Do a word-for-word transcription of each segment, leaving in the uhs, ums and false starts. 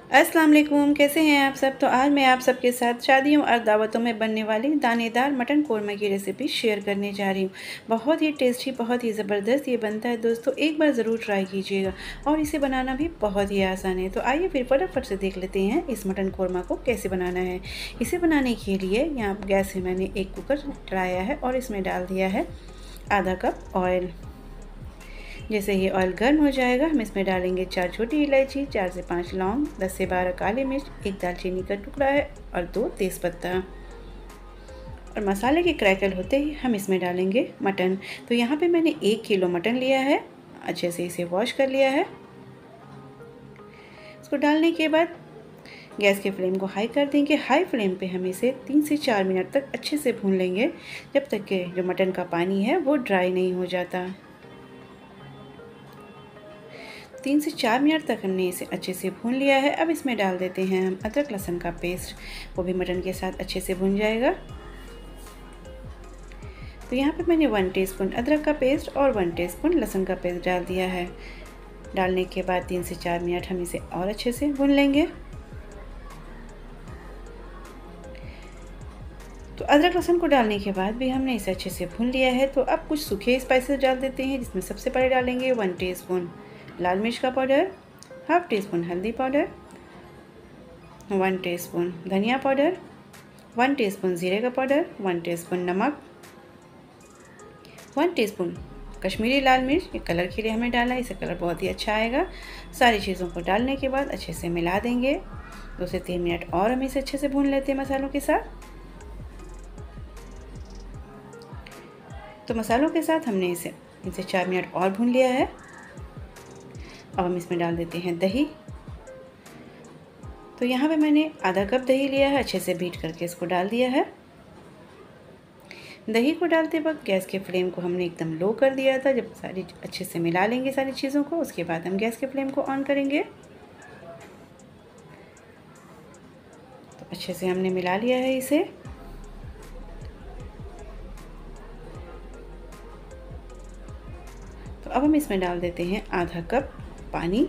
अस्सलाम वालेकुम, कैसे हैं आप सब। तो आज मैं आप सबके साथ शादियों और दावतों में बनने वाली दानेदार मटन कोरमा की रेसिपी शेयर करने जा रही हूँ। बहुत ही टेस्टी, बहुत ही ज़बरदस्त ये बनता है दोस्तों, एक बार ज़रूर ट्राई कीजिएगा। और इसे बनाना भी बहुत ही आसान है। तो आइए फिर फटाफट से देख लेते हैं इस मटन कोरमा को कैसे बनाना है। इसे बनाने के लिए यहाँ गैस से मैंने एक कुकर चढ़ाया है और इसमें डाल दिया है आधा कप ऑयल। जैसे ये ऑयल गर्म हो जाएगा, हम इसमें डालेंगे चार छोटी इलायची, चार से पाँच लौंग, दस से बारह काली मिर्च, एक दालचीनी का टुकड़ा है और दो तेज़पत्ता। और मसाले के क्रैकल होते ही हम इसमें डालेंगे मटन। तो यहाँ पे मैंने एक किलो मटन लिया है, अच्छे से इसे वॉश कर लिया है। इसको डालने के बाद गैस के फ्लेम को हाई कर देंगे। हाई फ्लेम पे हम इसे तीन से चार मिनट तक अच्छे से भून लेंगे, जब तक कि जो मटन का पानी है वो ड्राई नहीं हो जाता। तीन से चार मिनट तक हमने इसे अच्छे से भून लिया है। अब इसमें डाल देते हैं हम अदरक लहसुन का पेस्ट, वो भी मटन के साथ अच्छे से भून जाएगा। तो यहाँ पे मैंने वन टीस्पून अदरक का पेस्ट और वन टीस्पून लहसुन का पेस्ट डाल दिया है। डालने के बाद तीन से चार मिनट हम इसे और अच्छे से भून लेंगे। तो अदरक लहसुन को डालने के बाद भी हमने इसे अच्छे से भून लिया है। तो अब कुछ सूखे स्पाइसेस डाल देते हैं, जिसमें सबसे पहले डालेंगे वन टीस्पून लाल मिर्च का पाउडर, हाफ टी स्पून हल्दी पाउडर, वन टीस्पून धनिया पाउडर, वन टीस्पून जीरे का पाउडर, वन टीस्पून नमक, वन टीस्पून कश्मीरी लाल मिर्च, ये कलर के लिए हमें डाला है, इससे कलर बहुत ही अच्छा आएगा। सारी चीज़ों को डालने के बाद अच्छे से मिला देंगे। दो से तीन मिनट और हम इसे अच्छे से भून लेते हैं मसालों के साथ। तो मसालों के साथ हमने इसे तीन से चार मिनट और भून लिया है। अब हम इसमें डाल देते हैं दही। तो यहाँ पे मैंने आधा कप दही लिया है, अच्छे से बीट करके इसको डाल दिया है। दही को डालते वक्त गैस के फ्लेम को हमने एकदम लो कर दिया था। जब सारी अच्छे से मिला लेंगे सारी चीज़ों को, उसके बाद हम गैस के फ्लेम को ऑन करेंगे। तो अच्छे से हमने मिला लिया है इसे। तो अब हम इसमें डाल देते हैं आधा कप पानी।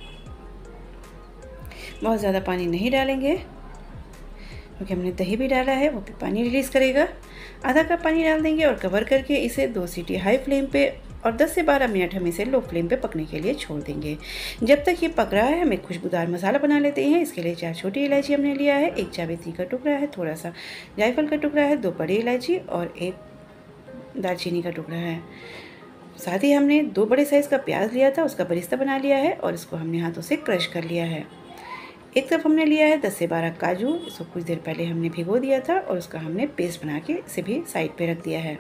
बहुत ज़्यादा पानी नहीं डालेंगे, क्योंकि हमने दही भी डाला है, वो भी पानी रिलीज़ करेगा। आधा कप पानी डाल देंगे और कवर करके इसे दो सीटी हाई फ्लेम पे और दस से बारह मिनट हम इसे लो फ्लेम पे पकने के लिए छोड़ देंगे। जब तक ये पक रहा है, हम एक खुशबूदार मसाला बना लेते हैं। इसके लिए चार छोटी इलायची हमने लिया है, एक जावित्री का टुकड़ा है, थोड़ा सा जायफल का टुकड़ा है, दो बड़ी इलायची और एक दालचीनी का टुकड़ा है। साथ ही हमने दो बड़े साइज़ का प्याज लिया था, उसका बरिस्ता बना लिया है और इसको हमने हाथों से क्रश कर लिया है। एक तरफ हमने लिया है दस से बारह काजू, इसको कुछ देर पहले हमने भिगो दिया था और उसका हमने पेस्ट बना के इसे भी साइड पे रख दिया है।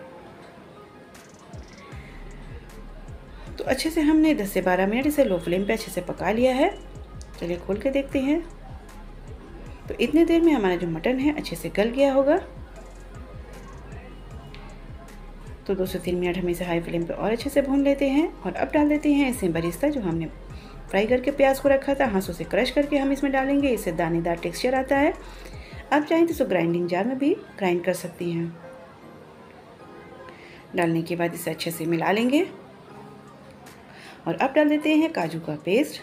तो अच्छे से हमने दस से बारह मिनट इसे लो फ्लेम पे अच्छे से पका लिया है। चलिए खोल के देखते हैं। तो इतने देर में हमारा जो मटन है अच्छे से गल गया होगा। तो दो से तीन मिनट हम इसे हाई फ्लेम पे और अच्छे से भून लेते हैं। और अब डाल देते हैं इसमें बरिस्ता, जो हमने फ्राई करके प्याज को रखा था, हाथों से क्रश करके हम इसमें डालेंगे। इससे दानेदार टेक्सचर आता है। आप चाहें तो इसको ग्राइंडिंग जार में भी ग्राइंड कर सकती हैं। डालने के बाद इसे अच्छे से मिला लेंगे। और अब डाल देते हैं काजू का पेस्ट।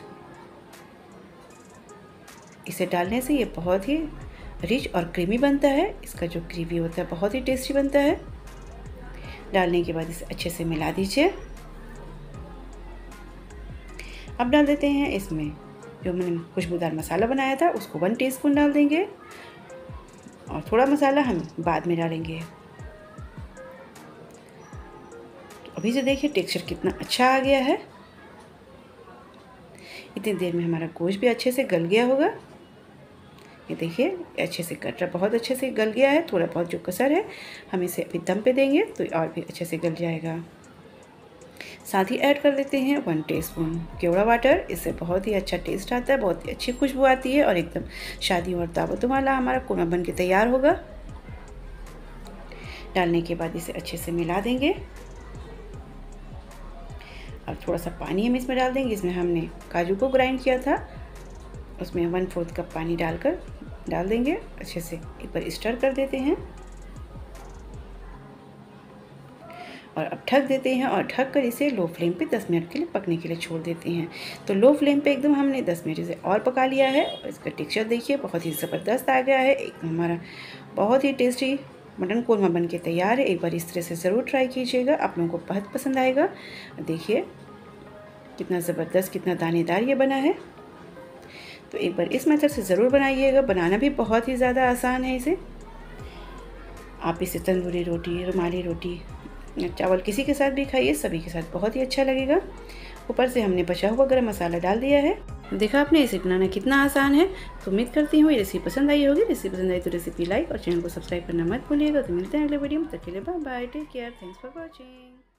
इसे डालने से ये बहुत ही रिच और क्रीमी बनता है। इसका जो ग्रेवी होता है बहुत ही टेस्टी बनता है। डालने के बाद इसे अच्छे से मिला दीजिए। अब डाल देते हैं इसमें जो मैंने खुशबूदार मसाला बनाया था, उसको वन टीस्पून डाल देंगे और थोड़ा मसाला हम बाद में डालेंगे। तो अभी से देखिए टेक्सचर कितना अच्छा आ गया है। इतनी देर में हमारा गोश्त भी अच्छे से गल गया होगा। ये देखिए अच्छे से कट रहा, बहुत अच्छे से गल गया है। थोड़ा बहुत जो कसर है हम इसे अभी दम पे देंगे तो और भी अच्छे से गल जाएगा। साथ ही ऐड कर देते हैं वन टीस्पून केवड़ा वाटर। इससे बहुत ही अच्छा टेस्ट आता है, बहुत ही अच्छी खुशबू आती है और एकदम शादियों और दावतों वाला हमारा कोरमा बन के तैयार होगा। डालने के बाद इसे अच्छे से मिला देंगे। अब थोड़ा सा पानी हम इसमें डाल देंगे। इसमें हमने काजू को ग्राइंड किया था, उसमें वन फोर्थ कप पानी डालकर डाल देंगे। अच्छे से एक बार स्टर कर देते हैं और अब ढक देते हैं और ढक कर इसे लो फ्लेम पे दस मिनट के लिए पकने के लिए छोड़ देते हैं। तो लो फ्लेम पे एकदम हमने दस मिनट इसे और पका लिया है और इसका टेक्सचर देखिए बहुत ही ज़बरदस्त आ गया है। एकदम हमारा बहुत ही टेस्टी मटन कोरमा बन के तैयार है। एक बार इस तरह से ज़रूर ट्राई कीजिएगा, आप लोगों को बहुत पसंद आएगा। देखिए कितना ज़बरदस्त, कितना दानेदार ये बना है। तो एक बार इस मेथड से ज़रूर बनाइएगा, बनाना भी बहुत ही ज़्यादा आसान है इसे। आप इसे तंदूरी रोटी, रुमाली रोटी, चावल किसी के साथ भी खाइए, सभी के साथ बहुत ही अच्छा लगेगा। ऊपर से हमने बचा हुआ गरम मसाला डाल दिया है। देखा आपने इसे बनाना कितना आसान है। तो उम्मीद करती हूँ ये रेसिपी पसंद आई होगी। रेसिपी पसंद आई तो रेसिपी लाइक और चैनल को सब्सक्राइब करना मत भूलिएगा। तो मिलते हैं अगले वीडियो में, तब के लिए bye bye, take care, thanks for watching.